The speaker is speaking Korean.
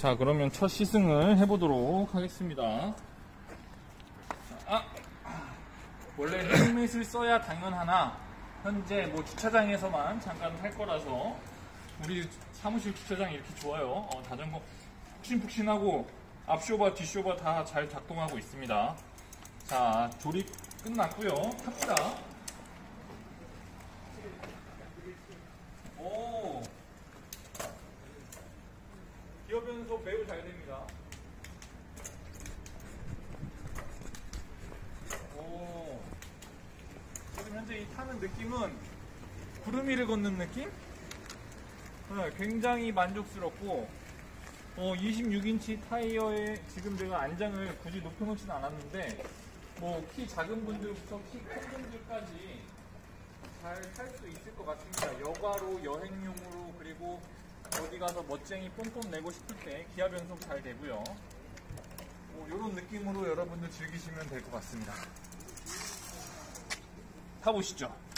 자, 그러면 첫 시승을 해보도록 하겠습니다. 원래 헬멧을 써야 당연하나 현재 뭐 주차장에서만 잠깐 할 거라서 우리 사무실 주차장이 이렇게 좋아요. 자전거 푹신푹신하고 앞쇼바 뒷쇼바 다 잘 작동하고 있습니다. 자, 조립 끝났고요. 탑시다. 오, 기어 변속 매우 잘 됩니다. 오, 지금 현재 이 타는 느낌은 구름 위를 걷는 느낌? 네, 굉장히 만족스럽고 26인치 타이어에 지금 제가 안장을 굳이 높여놓지는 않았는데 뭐 키 작은 분들부터 키 큰 분들까지 잘 탈 수 있을 것 같습니다. 여가로 여행용으로 그리고 어디 가서 멋쟁이 뽐뽐 내고 싶을 때 기아 변속 잘 되고요. 이런 느낌으로 여러분들 즐기시면 될 것 같습니다. 타보시죠.